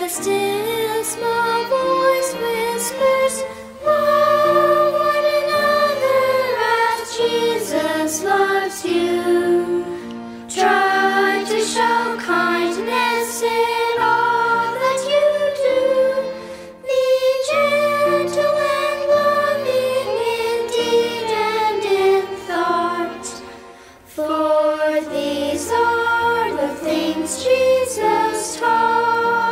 the still small voice whispers, love one another as Jesus loves you. Try to show kindness in all that you do. Be gentle and loving in deed and in thought. For these are the things Jesus taught.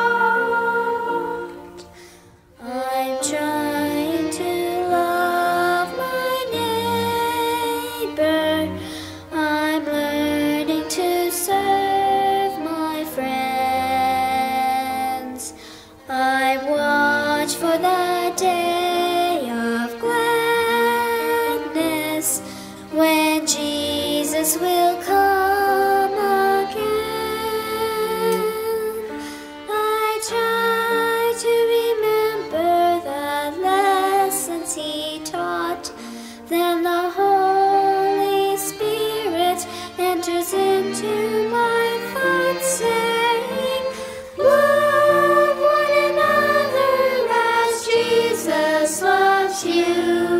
I'm trying to love my neighbor. I'm learning to serve my friends. I watch for the day of gladness when Jesus will come again. I try to remember the lessons he taught. Then the Holy Spirit enters into my thoughts, saying, love one another as Jesus loves you.